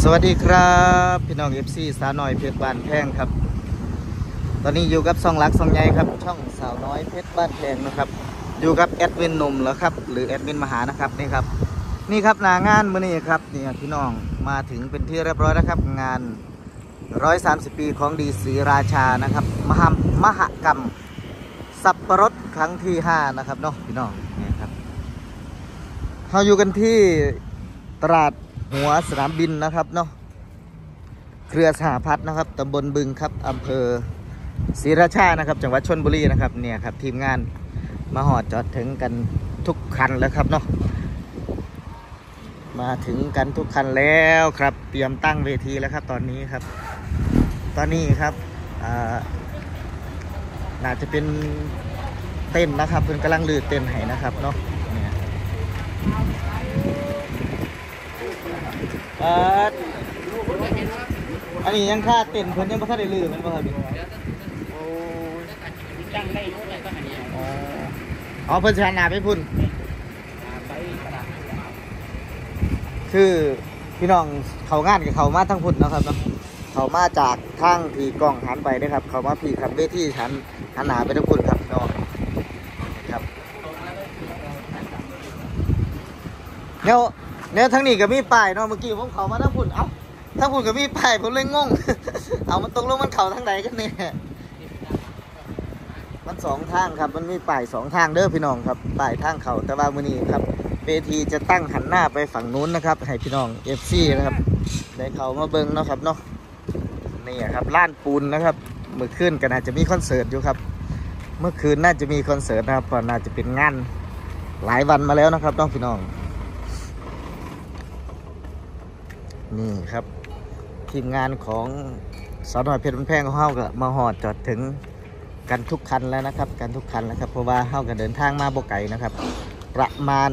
สวัสดีครับพี่น้อง FC สาวน้อยเพชรบ้านแพงครับตอนนี้อยู่กับช่องรักช่องใหญ่ครับช่องสาวน้อยเพชรบ้านแพงนะครับอยู่กับแอดมินหนุ่มเหรอครับหรือแอดมินมหานะครับนี่ครับหน้างานมื้อนี้ครับนี่พี่น้องมาถึงเป็นที่เรียบร้อยแล้วครับงาน130 ปีของดีศรีราชานะครับมหกรรมสับปะรดครั้งที่5นะครับเนาะพี่น้องนี่ครับเราอยู่กันที่ตลาดหัวสนามบินนะครับเนาะเครือสหพัฒน์นะครับตำบลบึงครับอำเภอศรีราชานะครับจังหวัดชลบุรีนะครับเนี่ยครับทีมงานมาหอดจอดถึงกันทุกคันแล้วครับเนาะมาถึงกันทุกคันแล้วครับเตรียมตั้งเวทีแล้วครับตอนนี้ครับน่าจะเป็นเต้นนะครับเพิ่นกำลังลืดเต้นให้นะครับเนาะเนี่ยอันนี้ยังค่าเต้นเพิ่นยังไม่ค่อยได้ลืมมันบ่ครับโอ้ตั้งได้รู้เลยก็อันนี้อ๋อเพิ่นชนะไปพุ่นคือพี่น้องเขางานกับเขามาทั้งพุ่นนะครับเนาะเขามาจากทางที่กล้องหันไปนะครับเขามาพี่ครับเวทีหันหน้าไปทั้งพุ่นครับเนาะครับเนี่ยทั้งนี้ก็มีป้ายเนาะเมื่อกี้ผมเขามาทั้งพุ่นเอ้าทั้งพุ่นก็มีป้ายผมเลยงง เอามันตรงลงมันเขาทางไหนกันเนี่ยมัน2 ทางครับมันมีป้าย2 ทางเด้อพี่น้องครับป้ายทางเขาแต่ว่ามื้อนี้ครับเวทีจะตั้งหันหน้าไปฝั่งนู้นนะครับให้พี่น้อง FC นะครับได้เขามาเบิ่งเนาะครับเนาะนี่ครับล้านปูนนะครับเมื่อคืนก็น่าจะมีคอนเสิร์ตอยู่ครับเมื่อคืนน่าจะมีคอนเสิร์ตนะครับเพราะน่าจะเป็นงานหลายวันมาแล้วนะครับน้องพี่น้องนี่ครับทีมงานของสาวน้อยเพชรบ้านแพงของเฮาก็มาหอดจอดถึงกันทุกคันแล้วนะครับกันทุกคันแล้วครับเพราะว่าเฮาก็เดินทางมาบ่ไกลนะครับประมาณ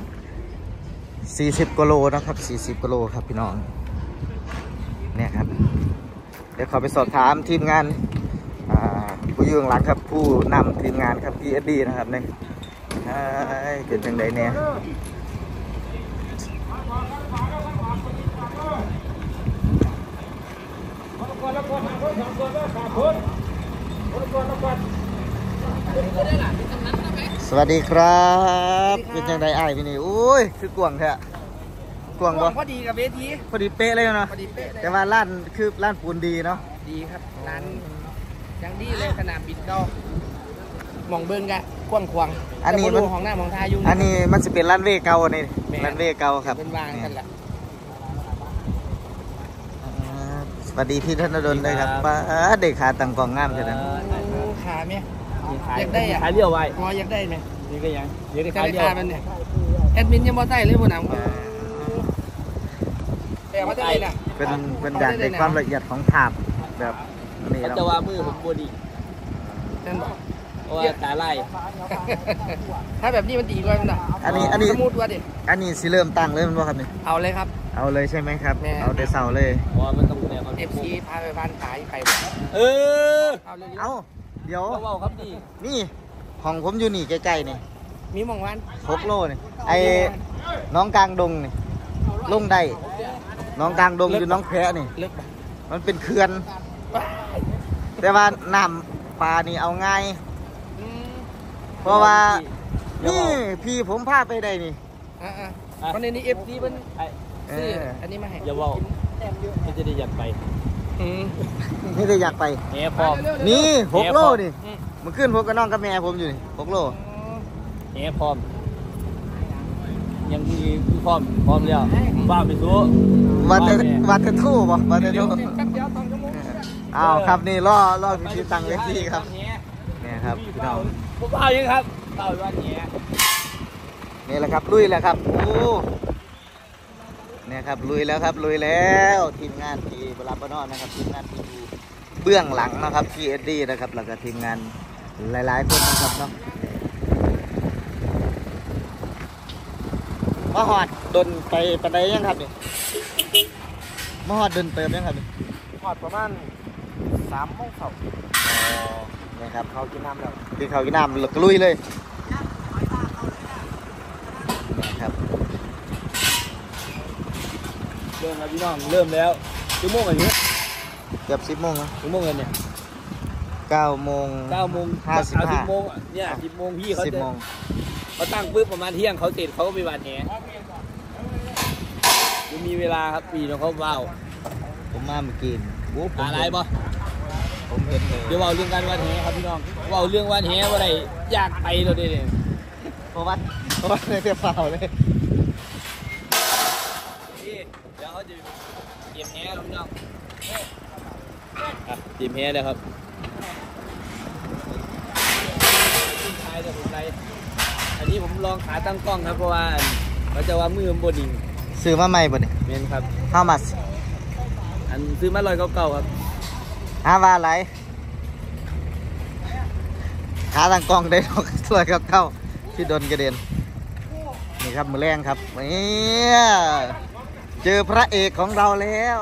40 กิโลนะครับ40 กิโลครับพี่น้องเนี่ยครับเดี๋ยวขอไปสอบถามทีมงานผู้ยืนหลังครับผู้นำทีมงานครับ PSD นะครับเนี่ยเกิดจังใดเนี่ยสวัสดีครับเป็นจังใดอ้ายพี่นี่โอ้ยคือกวางแท้กวางบ่พอดีกับเวทีพอดีเป๊ะเลยเนาะพอดีเป๊ะเลยแต่ว่าร้านคือร้านปูนดีเนาะดีครับร้านยังดีเลยสนามบินก็มองเบิ้งกะกว้างขวางอันนี้มันของหน้ามองทายุ่งอันนี้มันจะเป็นร้านเวเก่านี่ร้านเวเก่าครับเป็นวางกันแหละสวัสดีที่ท่านนดลเลยครับเด็กขาต่างกองงามใช่ไหมขาไหมอยากได้อะขาเลี้ยวไว้พออยากได้ไหมนี่ก็ยังอยากได้ขาเลี้ยวมันเนี่ยแอดมินยังบ่ได้เลยผู้นำแต่ว่าได้เลยนะเป็นอยากได้ความละเอียดของถาบแบบนี้เราจะว่ามือผมบดีนั่นบอกว่าตาไล่ถ้าแบบนี้มันดีกว่านะอันนี้สมูทว่าดิอันนี้สิเริ่มตั้งเลยมันว่าครับนี่เอาเลยครับเอาเลยใช่ไหมครับเอาแต่เสาเลยมันต้องแบบFC พาไปบ้านขายไปเอาเดี๋ยวว่าครับดีนี่ของผมอยู่นี่ใกล้ๆนี่มีมองวัน 6 โลนี่ไอ้น้องกลางดงนี่ลงได้น้องกลางดงอยู่น้องแพะนี่มันเป็นเขื่อนแต่ว่าน้ำปลานี่เอาง่ายเพราะว่านี่พี่ผมพาไปได้นี่วันนี้ FC มันอันนี้มาให้อย่าบอกมันจะได้อยากไปนี่ได้อยากไปแม่พร้อมนี่6 โลนี่มันขึ้นผมกับน้องกับแม่ผมอยู่นี่6 โลแม่พร้อมยังมีพร้อมแล้วบ้าไปสู้วันจะทู่บ่วันจะทู่อ้าวครับนี่ล่อพิธีตั้งเวทีครับเนี่ยครับพี่น้องผมเอายังครับเอาว่านี่แหละครับลุยแล้วครับโอ้เนี่ยครับลุยแล้วครับลุยแล้วทีมงานที่บราบนอนนะครับทีมงานที่อยู่เบื้องหลังนะครับPSDนะครับแล้วก็ทีมงานหลายๆคนนะครับเนาะมาหอดดนไปปันไดยังครับนี่มาหอดดนเติมยังครับนี่หอดประมาณ3 โมงเช้านี่ครับเขากินน้ำแล้วกินข้าวกินน้ำก็ลุยเลยนี่ครับเริ่มแล้วพี่น้องเริ่มแล้วชั่วโมงอะไรเนี่ยเกือบ10 โมงแล้วชั่วโมงเลยเนี่ย 9 โมง 10 โมงเนี่ย10 โมงพี่เขา 10 โมงเขาตั้งปุ๊บประมาณเที่ยงเขาเสร็จเขาก็ไปหวานแหยังมีเวลาครับปีน้องเขาเบาผมมาเมื่อกี้โอ้ผมอะไรบ่ผมเห็นเลยเดี๋ยวเบาเรื่องการหวานแหครับพี่น้องเบาเรื่องหวานแหว่าไรอยากไปเราเนี่ยเพราะว่าในเทียบเปล่าเลยนี่เดี๋ยวเขาจะเตรียมแหครับพี่น้องเตรียมแหเลยครับชายแต่ผมไรอันนี้ผมลองขาตั้งกล้องครับเพราะว่าเขาจะว่ามือมันบดิ่งซื้อมาใหม่บ่เนี่ยเมนครับ How much อันซื้อมา100 เก่าๆครับว่าอะไรขาทางกล้องได้ดอกสวยกับเข้าที่โดนกระเด็นนี่ครับมือแรงครับนี่เจอพระเอกของเราแล้ว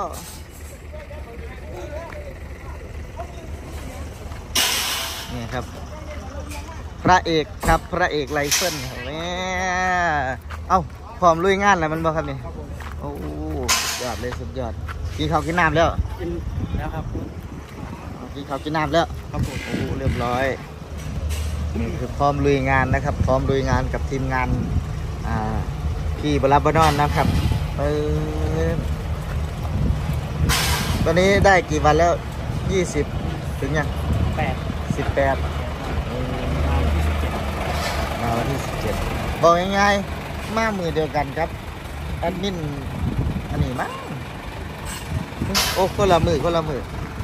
นี่ครับพระเอกครับพระเอกไรเฟิลนี่เอ้าพร้อมลุยงานแล้วมันบอกครับนี่โอ้สุดยอดเลยสุดยอดกินข้าวกินน้ำแล้วกินแล้วครับกินข้าวกินน้ำแล้วครับผมโอ้เรียบร้อยนี่คือพร้อมลุยงานนะครับพร้อมลุยงานกับทีมงานพี่บรับบานอนนะครับตอนนี้ได้กี่วันแล้ว20ถึงยัง18มาวันที่17บอกง่ายๆมามือเดียวกันครับแอดมินอันนี้มั้งโอ้คนละมือคนละ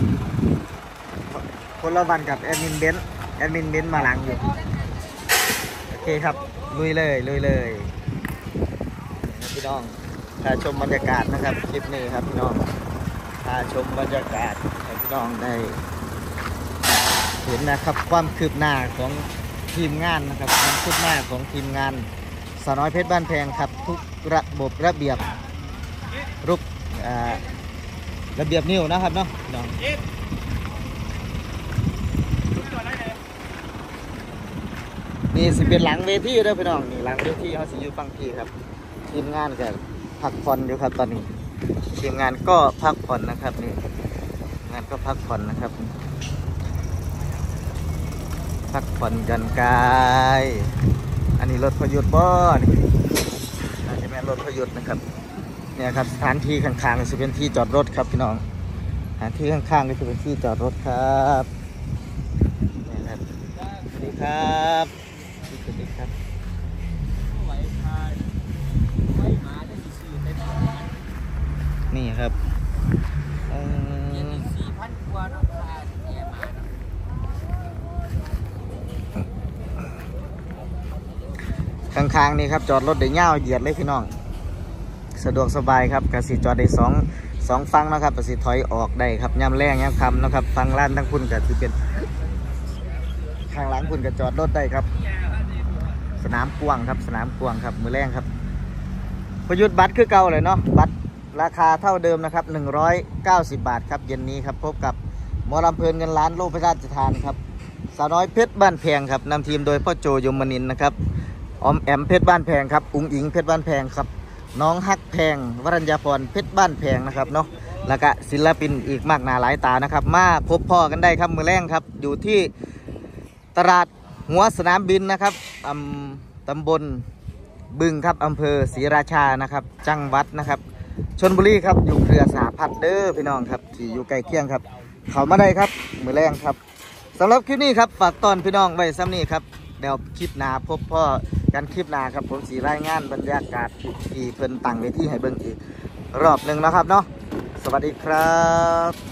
วันกับแอดมินเบนซ์มาหลังอยู่โอเคครับลุยเลยพี่น้องพาชมบรรยากาศนะครับคลิปนี้ครับพี่น้องพาชมบรรยากาศให้พี่น้องได้เห็นนะครับความคืบหน้าของทีมงานนะครับความคืบหน้าของทีมงานสาวน้อยเพชรบ้านแพงครับทุกระบบระเบียบระเบียบนิ้วนะครับเนาะพี่น้องนี่สิเป็นหลังเวทีด้วยพี่น้องนี่หลังเวทีเขาสิอยู่ฟังพี่ครับทีมงานก็พักผ่อนอยู่ครับตอนนี้ทีมงานก็พักผ่อนนะครับนี่งานก็พักผ่อนนะครับพักผ่อนกันกายอันนี้รถพยุทธ์บ่นี่อาจจะเป็นรถพยุทธ์นะครับเนี่ยครับสถานที่ข้างๆจะเป็นที่จอดรถครับพี่น้องสถานที่ข้างๆก็จะเป็นที่จอดรถครับนี่ครับสวัสดีครับสวัสดีครับนี่ครับข้างๆนี่ครับจอดรถได้เง่าเหยียดเลยพี่น้องสะดวกสบายครับกสิจอดได้สองฟังนะครับกสิถอยออกได้ครับย่ำแรงย่ำคำนะครับฟังล้านทั้งคุณกับที่เป็นข้างหลังคุณกับจอดรถได้ครับสนามกว้างครับสนามกว้างครับมือแรงครับประยุทธ์บัตรคือเก่าเลยเนาะบัตรราคาเท่าเดิมนะครับ190 บาทครับเย็นนี้ครับพบกับหมอลำเพลินเงินล้านโลกพระราชทานครับสาวน้อยเพชรบ้านแพงครับนำทีมโดยพ่อโจยมนินทร์นะครับออมแอมเพชรบ้านแพงครับอุ๋งอิงเพชรบ้านแพงครับน้องฮักแพงวรัญญาพรเพชรบ้านแพงนะครับเนาะแล้วก็ศิลปินอีกมากหน้าหลายตานะครับมาพบพ่อกันได้ครับมือแรงครับอยู่ที่ตลาดหัวสนามบินนะครับตำบลบึงครับอำเภอศรีราชานะครับจังหวัดนะครับชลบุรีครับอยู่เครือสหพัฒน์เด้อพี่น้องครับที่อยู่ใกล้เคียงครับเขามาได้ครับมือแรงครับสำหรับคลิปนี้ครับฝากตอนพี่น้องไว้ซ้ำนี้ครับเดี๋ยวคลิปหน้าพบพ่อกันคลิปหน้าครับผมสีรายงานบรรยากาศที่เพิ่นตั้งเวทีให้เบิ่งอีกรอบหนึ่งนะครับเนาะสวัสดีครับ